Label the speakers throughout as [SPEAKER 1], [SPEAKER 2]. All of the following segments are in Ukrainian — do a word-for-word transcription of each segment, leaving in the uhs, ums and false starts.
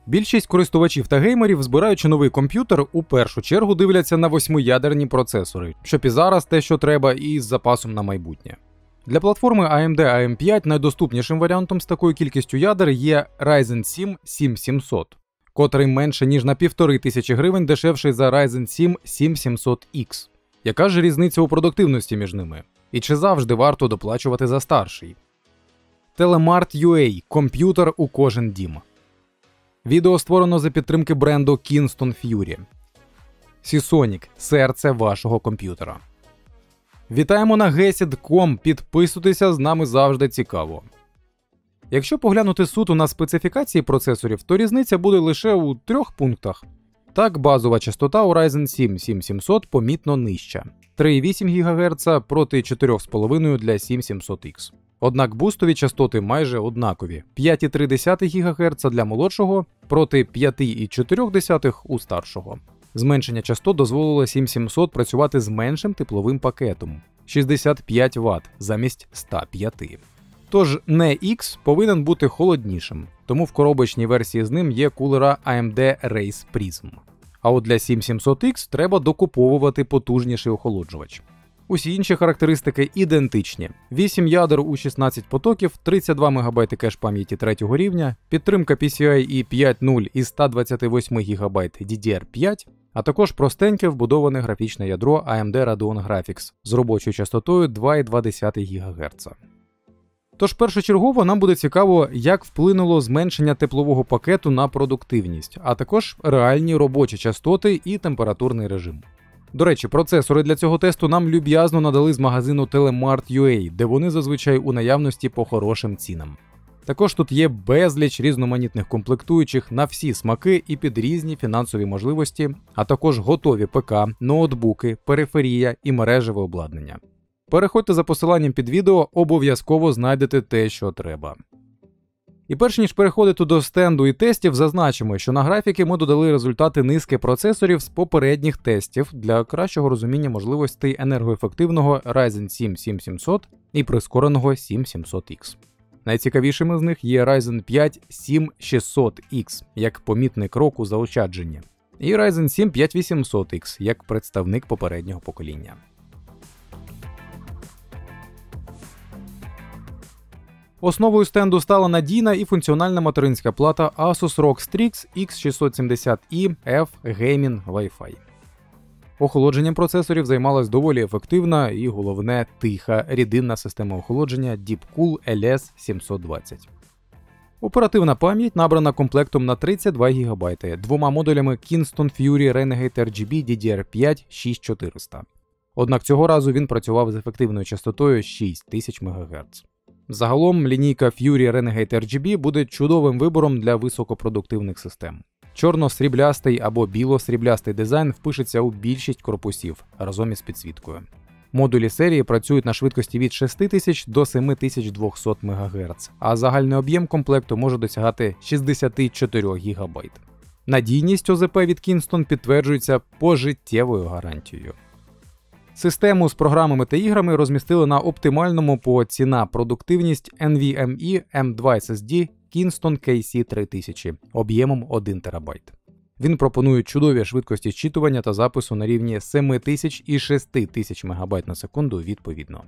[SPEAKER 1] Більшість користувачів та геймерів, збираючи новий комп'ютер, у першу чергу дивляться на восьмиядерні процесори, щоб і зараз те, що треба, і з запасом на майбутнє. Для платформи ей ем ді ей ем п'ять найдоступнішим варіантом з такою кількістю ядер є Ryzen сім сім сімсот, котрий менше ніж на півтори тисячі гривень дешевший за Ryzen сім сім сімсот ікс. Яка ж різниця у продуктивності між ними? І чи завжди варто доплачувати за старший? Telemart ю ей – комп'ютер у кожен дім. Відео створено за підтримки бренду Kingston Fury. Seasonic – серце вашого комп'ютера. Вітаємо на гесід крапка ком, підписуйтеся, з нами завжди цікаво. Якщо поглянути суто на специфікації процесорів, то різниця буде лише у трьох пунктах. Так, базова частота у Ryzen сім сім сімсот помітно нижча – три цілих вісім гігагерца проти чотири цілих п'ять десятих для сім сімсот ікс. Однак бустові частоти майже однакові – п'ять цілих три десятих гігагерца для молодшого проти п'ять цілих чотири десятих у старшого. Зменшення частот дозволило сім сімсот працювати з меншим тепловим пакетом – шістдесят п'ять ватт замість ста п'яти. Тож не X повинен бути холоднішим, тому в коробочній версії з ним є кулера ей ем ді Race Prism. А от для сім сімсот ікс треба докуповувати потужніший охолоджувач. Усі інші характеристики ідентичні. вісім ядер у шістнадцять потоків, тридцять два мегабайти кеш пам'яті третього рівня, підтримка пі сі ай і п'ять точка нуль із ста двадцяти восьми гігабайт ді ді ар п'ять, а також простеньке вбудоване графічне ядро ей ем ді Radeon Graphics з робочою частотою два цілих два десятих гігагерца. Тож першочергово нам буде цікаво, як вплинуло зменшення теплового пакету на продуктивність, а також реальні робочі частоти і температурний режим. До речі, процесори для цього тесту нам люб'язно надали з магазину Telemart ю ей, де вони зазвичай у наявності по хорошим цінам. Також тут є безліч різноманітних комплектуючих на всі смаки і під різні фінансові можливості, а також готові ПК, ноутбуки, периферія і мережеве обладнання. Переходьте за посиланням під відео, обов'язково знайдете те, що треба. І перш ніж переходити до стенду і тестів, зазначимо, що на графіки ми додали результати низки процесорів з попередніх тестів для кращого розуміння можливостей енергоефективного Ryzen сім сім сімсот і прискореного сім сімсот ікс. Найцікавішими з них є Ryzen п'ять сім шістсот ікс, як помітний крок у заощадженні, і Ryzen сім п'ять вісімсот ікс, як представник попереднього покоління. Основою стенду стала надійна і функціональна материнська плата Asus рог Strix ікс шістсот сімдесят і F Gaming Wi-Fi. Охолодженням процесорів займалась доволі ефективна і, головне, тиха рідинна система охолодження Deepcool ел ес сімсот двадцять. Оперативна пам'ять набрана комплектом на тридцять два гігабайти, двома модулями Kingston Fury Renegade ар джі бі ді ді ар п'ять шість тисяч чотириста. Однак цього разу він працював з ефективною частотою шість тисяч мегагерц. Загалом лінійка Fury Renegade ар джі бі буде чудовим вибором для високопродуктивних систем. Чорно-сріблястий або біло-сріблястий дизайн впишеться у більшість корпусів разом із підсвіткою. Модулі серії працюють на швидкості від шести тисяч до семи тисяч двохсот мегагерц, а загальний об'єм комплекту може досягати шістдесят чотири гігабайт. Надійність о зе пе від Kingston підтверджується пожиттєвою гарантією. Систему з програмами та іграми розмістили на оптимальному по ціна-продуктивність ен ві ем і ем два ес ес ді Kingston кей сі три тисячі об'ємом один терабайт. Він пропонує чудові швидкості зчитування та запису на рівні семи тисяч і шести тисяч мегабайт на секунду відповідно.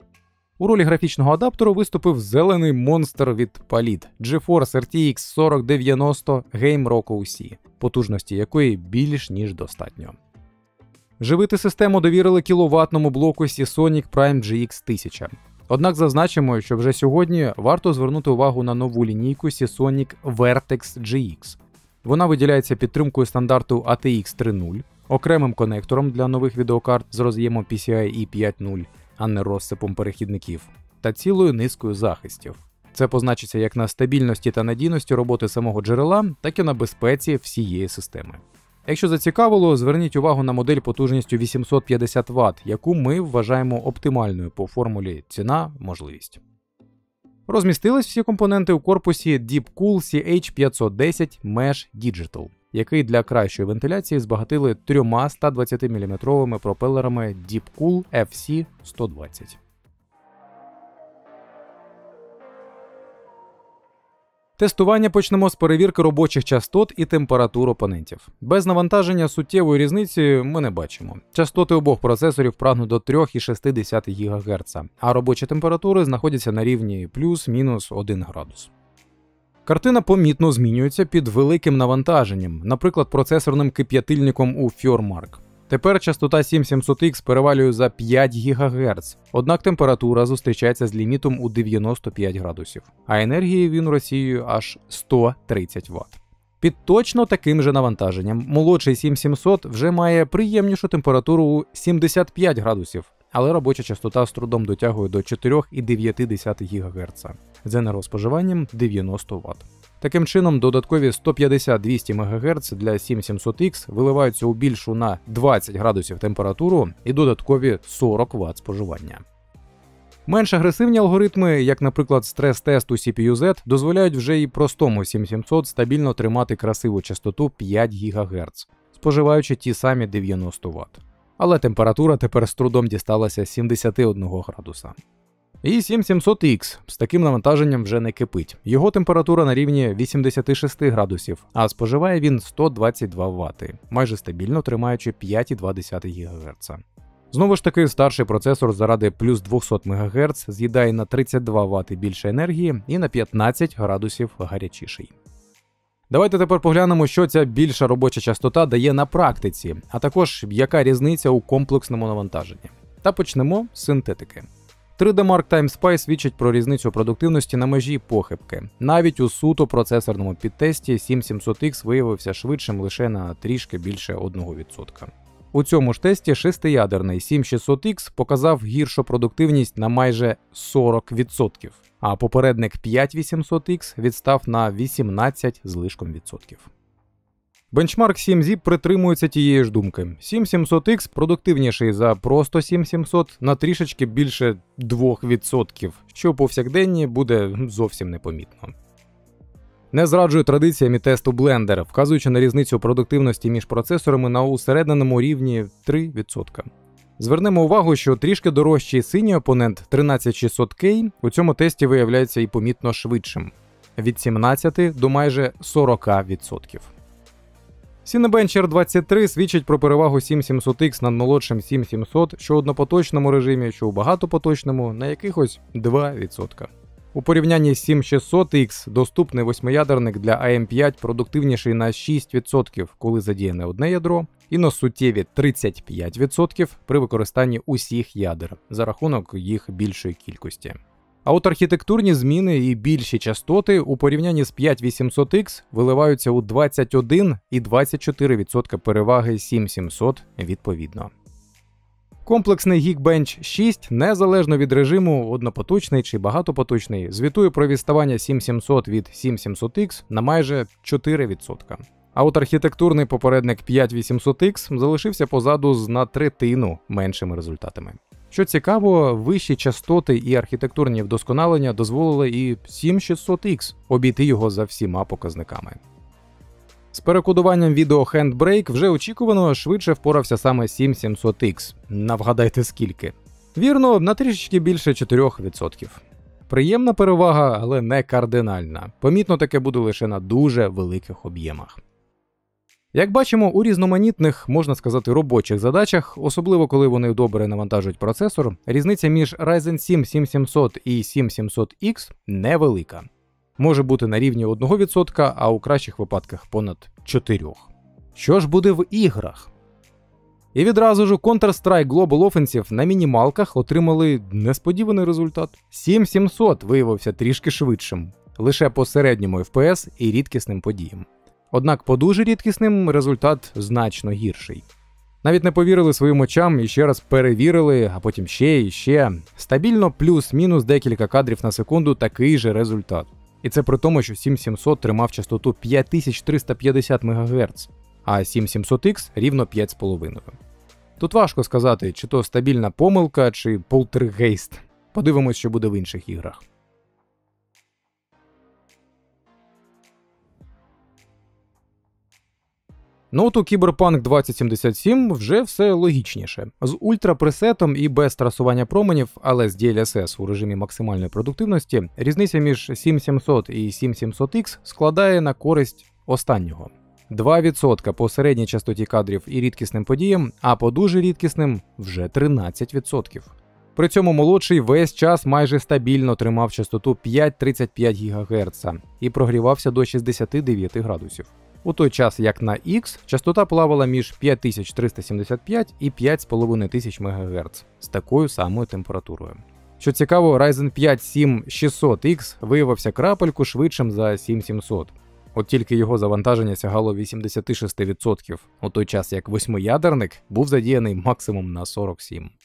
[SPEAKER 1] У ролі графічного адаптеру виступив зелений монстр від Palit GeForce ар ті ікс сорок дев'яносто Game Rock о сі, потужності якої більш ніж достатньо. Живити систему довірили кіловатному блоку Seasonic Prime джі ікс тисяча. Однак зазначимо, що вже сьогодні варто звернути увагу на нову лінійку Seasonic Vertex джі ікс. Вона виділяється підтримкою стандарту ей ті ікс три нуль, окремим конектором для нових відеокарт з роз'ємом пі сі ай і п'ять нуль, а не розсипом перехідників, та цілою низкою захистів. Це позначиться як на стабільності та надійності роботи самого джерела, так і на безпеці всієї системи. Якщо зацікавило, зверніть увагу на модель потужністю вісімсот п'ятдесят ватт, яку ми вважаємо оптимальною по формулі ціна-можливість. Розмістились всі компоненти у корпусі Deepcool сі ейч п'ятсот десять Mesh Digital, який для кращої вентиляції збагатили трьома ста двадцятиміліметровими пропелерами Deepcool еф сі сто двадцять. Тестування почнемо з перевірки робочих частот і температур опонентів. Без навантаження суттєвої різниці ми не бачимо. Частоти обох процесорів прагнуть до три цілих шість десятих ГГц, а робочі температури знаходяться на рівні плюс-мінус один градус. Картина помітно змінюється під великим навантаженням, наприклад, процесорним кип'ятильником у Фьормарк. Тепер частота сім сімсот ікс перевалює за п'ять ГГц, однак температура зустрічається з лімітом у дев'яносто п'ять градусів, а енергії він розсіює аж сто тридцять ватт. Під точно таким же навантаженням молодший сім сімсот вже має приємнішу температуру у сімдесят п'ять градусів, але робоча частота з трудом дотягує до чотири цілих дев'ять десятих ГГц з енергоспоживанням дев'яносто ватт. Таким чином, додаткові сто п'ятдесят - двісті МГц для сім сімсот ікс виливаються у більшу на двадцять градусів температуру і додаткові сорок ватт споживання. Менш агресивні алгоритми, як, наприклад, стрес-тест у сі пі ю зет, дозволяють вже і простому сім сімсот стабільно тримати красиву частоту п'ять ГГц, споживаючи ті самі дев'яносто ватт. Але температура тепер з трудом дісталася сімдесят один градуса. І сім сімсот ікс з таким навантаженням вже не кипить. Його температура на рівні вісімдесят шість градусів, а споживає він сто двадцять два ватти, майже стабільно тримаючи п'ять цілих дві десятих ГГц. Знову ж таки, старший процесор заради плюс двісті МГц з'їдає на тридцять два ватти більше енергії і на п'ятнадцять градусів гарячіший. Давайте тепер поглянемо, що ця більша робоча частота дає на практиці, а також яка різниця у комплексному навантаженні. Та почнемо з синтетики. три ді Mark Time Spy свідчить про різницю продуктивності на межі похибки. Навіть у суто процесорному підтесті сім сімсот ікс виявився швидшим лише на трішки більше одного відсотка. У цьому ж тесті шестиядерний сім шістсот ікс показав гіршу продуктивність на майже сорок відсотків, а попередник п'ять вісімсот ікс відстав на вісімнадцять з лишком відсотків. Бенчмарк сім зіп притримується тієї ж думки. сім сімсот ікс продуктивніший за просто сім сімсот на трішечки більше двох відсотків, що у повсякденні буде зовсім непомітно. Не зраджує традиціями тесту Blender, вказуючи на різницю продуктивності між процесорами на усерединному рівні три відсотки. Звернемо увагу, що трішки дорожчий синій опонент тринадцять шістсот кей у цьому тесті виявляється і помітно швидшим – від сімнадцяти до майже сорока відсотків. Cinebench ар двадцять три свідчить про перевагу сім сімсот ікс над молодшим сім сімсот, що у однопоточному режимі, що у багатопоточному, на якихось два відсотки. У порівнянні з сім шістсот ікс доступний восьмиядерник для ей ем п'ять продуктивніший на шість відсотків, коли задіяне одне ядро, і на суттєві тридцять п'ять відсотків при використанні усіх ядер за рахунок їх більшої кількості. А от архітектурні зміни і більші частоти у порівнянні з п'ять вісімсот ікс виливаються у двадцять один і двадцять чотири відсотки переваги сім сімсот відповідно. Комплексний Geekbench шість, незалежно від режиму, однопоточний чи багатопоточний, звітує про відставання сім сімсот від сім сімсот ікс на майже чотири відсотки. А от архітектурний попередник п'ять вісімсот ікс залишився позаду з на третину меншими результатами. Що цікаво, вищі частоти і архітектурні вдосконалення дозволили і сім шістсот ікс обійти його за всіма показниками. З перекодуванням відео Handbrake вже очікувано швидше впорався саме сім сімсот ікс. Навгадайте скільки? Вірно, на трішечки більше чотирьох відсотків. Приємна перевага, але не кардинальна. Помітно таке буде лише на дуже великих об'ємах. Як бачимо, у різноманітних, можна сказати, робочих задачах, особливо коли вони добре навантажують процесор, різниця між Ryzen сім сім сімсот і сім сімсот ікс невелика. Може бути на рівні одного відсотка, а у кращих випадках понад чотирьох. Що ж буде в іграх? І відразу ж у Counter-Strike Global Offensive на мінімалках отримали несподіваний результат. сім сімсот виявився трішки швидшим, лише по середньому еф пі ес і рідкісним подіям. Однак по дуже рідкісним результат значно гірший. Навіть не повірили своїм очам і ще раз перевірили, а потім ще і ще. Стабільно плюс-мінус декілька кадрів на секунду такий же результат. І це при тому, що сім сімсот тримав частоту п'ять тисяч триста п'ятдесят МГц, а сім сімсот ікс рівно п'ять з половиною. Тут важко сказати, чи то стабільна помилка, чи полтергейст. Подивимось, що буде в інших іграх. Ну от у Cyberpunk двадцять сімдесят сім вже все логічніше. З ультрапресетом і без трасування променів, але з ді ел ес ес у режимі максимальної продуктивності, різниця між сім сімсот і сім сімсот ікс складає на користь останнього. два відсотки по середній частоті кадрів і рідкісним подіям, а по дуже рідкісним вже тринадцять відсотків. При цьому молодший весь час майже стабільно тримав частоту п'ять тридцять п'ять ГГц і прогрівався до шістдесят дев'ять градусів. У той час, як на X, частота плавала між п'ять тисяч триста сімдесят п'ять і п'ять тисяч п'ятсот МГц з такою самою температурою. Що цікаво, Ryzen п'ять сім шістсот ікс виявився крапельку швидшим за сім сімсот. От тільки його завантаження сягало вісімдесят шість відсотків, у той час як восьмиядерник був задіяний максимум на сорок сім відсотків.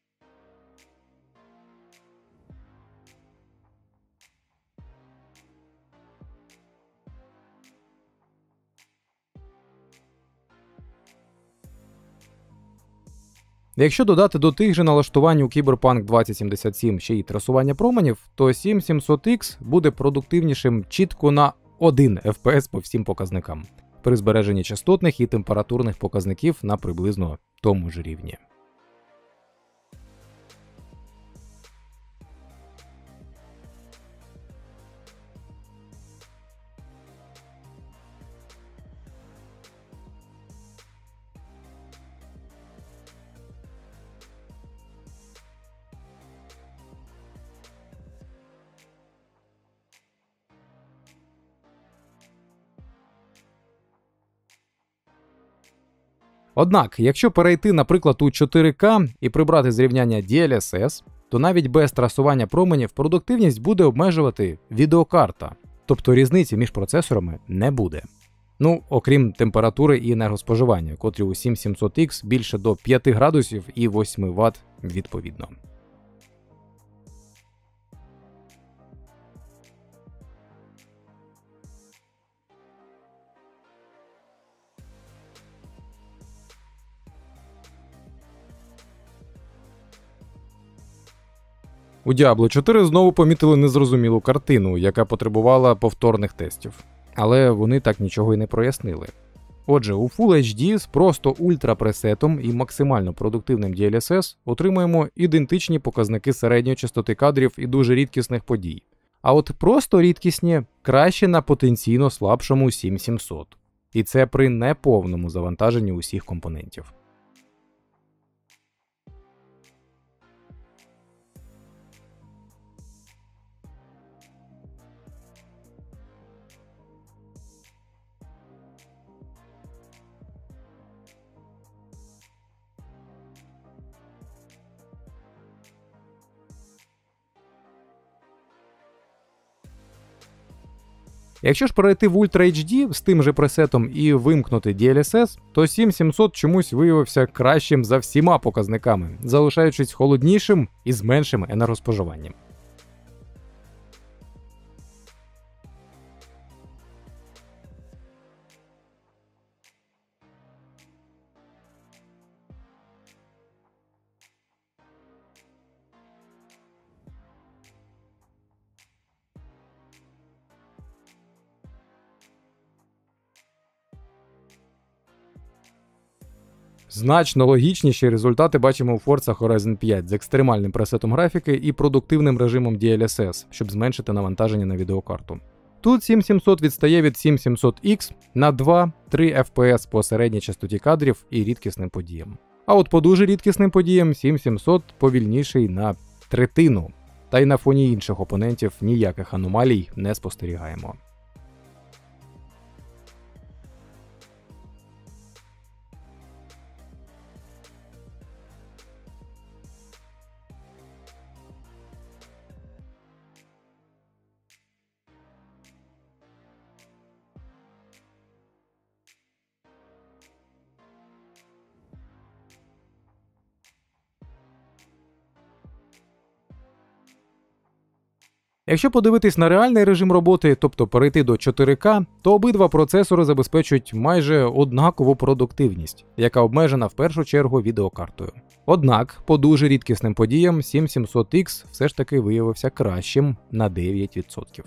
[SPEAKER 1] Якщо додати до тих же налаштувань у Cyberpunk двадцять сімдесят сім ще й трасування променів, то сім сімсот ікс буде продуктивнішим чітко на один еф пі ес по всім показникам, при збереженні частотних і температурних показників на приблизно тому ж рівні. Однак, якщо перейти, наприклад, у чотири ка і прибрати зрівняння ді ел ес ес, то навіть без трасування променів продуктивність буде обмежувати відеокарта, тобто різниці між процесорами не буде. Ну, окрім температури і енергоспоживання, котрі у сім сімсот ікс більше до п'яти градусів і восьми ватт відповідно. У Diablo чотири знову помітили незрозумілу картину, яка потребувала повторних тестів. Але вони так нічого й не прояснили. Отже, у Full ейч ді з просто ультрапресетом і максимально продуктивним ді ел ес ес отримуємо ідентичні показники середньої частоти кадрів і дуже рідкісних подій. А от просто рідкісні краще на потенційно слабшому сім сімсот. І це при неповному завантаженні усіх компонентів. Якщо ж перейти в Ultra ейч ді з тим же пресетом і вимкнути ді ел ес ес, то сім сімсот чомусь виявився кращим за всіма показниками, залишаючись холоднішим і з меншим енергоспоживанням. Значно логічніші результати бачимо у Forza Horizon п'ять з екстремальним пресетом графіки і продуктивним режимом ді ел ес ес, щоб зменшити навантаження на відеокарту. Тут сім сімсот відстає від сім сімсот ікс на два-три еф пі ес по середній частоті кадрів і рідкісним подіям. А от по дуже рідкісним подіям сім сімсот повільніший на третину. Та й на фоні інших опонентів ніяких аномалій не спостерігаємо. Якщо подивитись на реальний режим роботи, тобто перейти до чотири ка, то обидва процесори забезпечують майже однакову продуктивність, яка обмежена в першу чергу відеокартою. Однак, по дуже рідкісним подіям сім сімсот ікс все ж таки виявився кращим на дев'ять відсотків.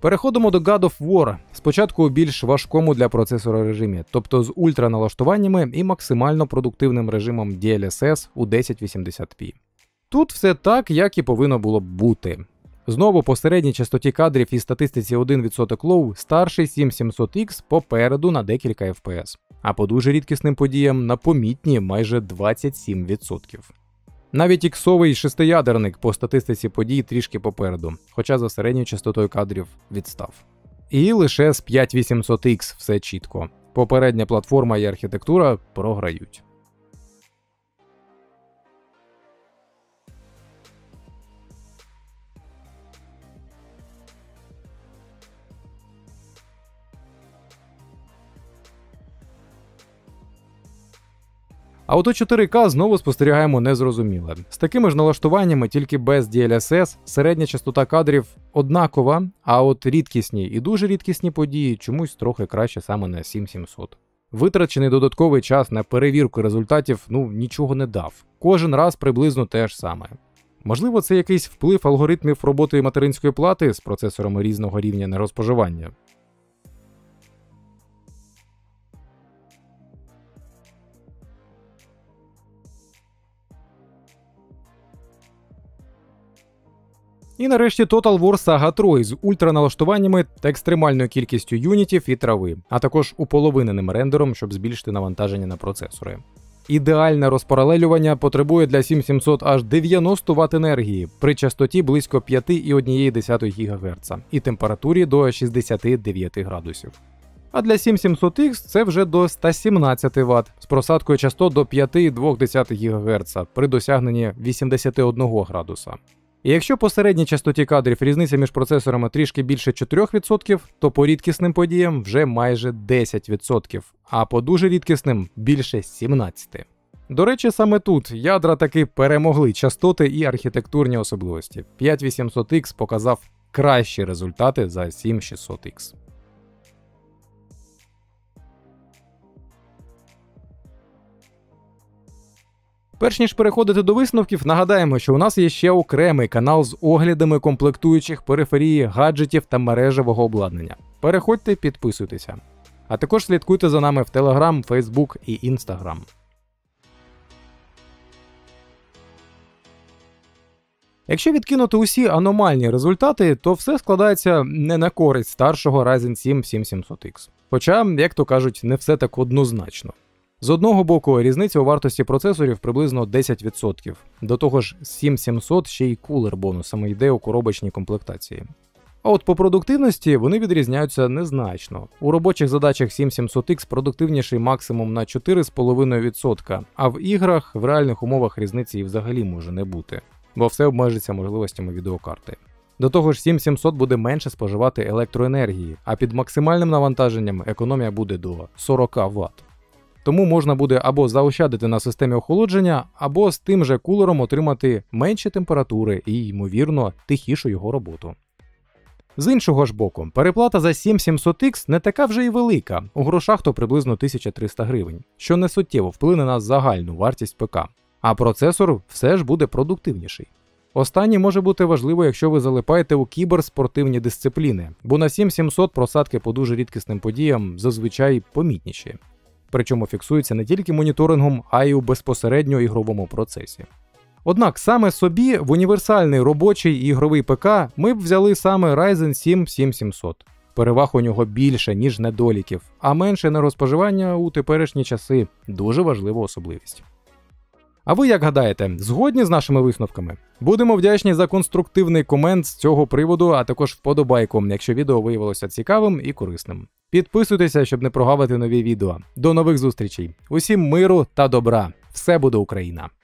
[SPEAKER 1] Переходимо до God of War, спочатку у більш важкому для процесора режимі, тобто з ультраналаштуваннями і максимально продуктивним режимом ді ел ес ес у десять вісімдесят пі. Тут все так, як і повинно було б бути. Знову по середній частоті кадрів і статистиці один відсоток лоу старший сім сімсот ікс попереду на декілька еф пі ес, а по дуже рідкісним подіям на помітні майже двадцять сім відсотків. Навіть іксовий шестиядерник по статистиці подій трішки попереду, хоча за середньою частотою кадрів відстав. І лише з п'ять вісімсот ікс все чітко. Попередня платформа і архітектура програють. А от у чотири ка знову спостерігаємо незрозуміле. З такими ж налаштуваннями, тільки без ді ел ес ес, середня частота кадрів однакова, а от рідкісні і дуже рідкісні події чомусь трохи краще саме на сім сімсот. Витрачений додатковий час на перевірку результатів, ну, нічого не дав. Кожен раз приблизно те ж саме. Можливо, це якийсь вплив алгоритмів роботи материнської плати з процесорами різного рівня енергоспоживання. І нарешті Total War Saga три з ультраналаштуваннями та екстремальною кількістю юнітів і трави, а також уполовиненим рендером, щоб збільшити навантаження на процесори. Ідеальне розпаралелювання потребує для сім сімсот аж дев'яносто ватт енергії при частоті близько п'ять цілих одна десята гігаґерца і температурі до шістдесят дев'ять градусів. А для сім сімсот ікс це вже до сто сімнадцять ватт з просадкою частот до п'ять цілих дві десятих гігаґерца при досягненні вісімдесят один градуса. І якщо по середній частоті кадрів різниця між процесорами трішки більше чотири відсотки, то по рідкісним подіям вже майже десять відсотків, а по дуже рідкісним більше сімнадцять відсотків. До речі, саме тут ядра таки перемогли частоти і архітектурні особливості. п'ять вісімсот ікс показав кращі результати за сім шістсот ікс. Перш ніж переходити до висновків, нагадаємо, що у нас є ще окремий канал з оглядами комплектуючих периферії, гаджетів та мережевого обладнання. Переходьте, підписуйтеся. А також слідкуйте за нами в Telegram, Facebook і Instagram. Якщо відкинути усі аномальні результати, то все складається не на користь старшого Ryzen сім сім сімсот ікс. Хоча, як то кажуть, не все так однозначно. З одного боку, різниця у вартості процесорів приблизно десять відсотків. До того ж, сім сімсот ще й кулер бонусами йде у коробочній комплектації. А от по продуктивності вони відрізняються незначно. У робочих задачах сім сімсот ікс продуктивніший максимум на чотири цілих п'ять десятих відсотка, а в іграх в реальних умовах різниці і взагалі може не бути, бо все обмежиться можливостями відеокарти. До того ж, сім сімсот буде менше споживати електроенергії, а під максимальним навантаженням економія буде до сорок ватт. Тому можна буде або заощадити на системі охолодження, або з тим же кулером отримати менші температури і, ймовірно, тихішу його роботу. З іншого ж боку, переплата за сім сімсот ікс не така вже й велика, у грошах то приблизно тисяча триста гривень, що не суттєво вплине на загальну вартість ПК, а процесор все ж буде продуктивніший. Останнє може бути важливо, якщо ви залипаєте у кіберспортивні дисципліни, бо на сім сімсот просадки по дуже рідкісним подіям зазвичай помітніші. Причому фіксується не тільки моніторингом, а й у безпосередньо ігровому процесі. Однак саме собі в універсальний робочий і ігровий ПК ми б взяли саме Ryzen сім сім сімсот. Переваг у нього більше, ніж недоліків, а менше енергоспоживання у теперішні часи – дуже важлива особливість. А ви як гадаєте, згодні з нашими висновками? Будемо вдячні за конструктивний комент з цього приводу, а також вподобайку, якщо відео виявилося цікавим і корисним. Підписуйтеся, щоб не прогавити нові відео. До нових зустрічей. Усім миру та добра. Все буде Україна!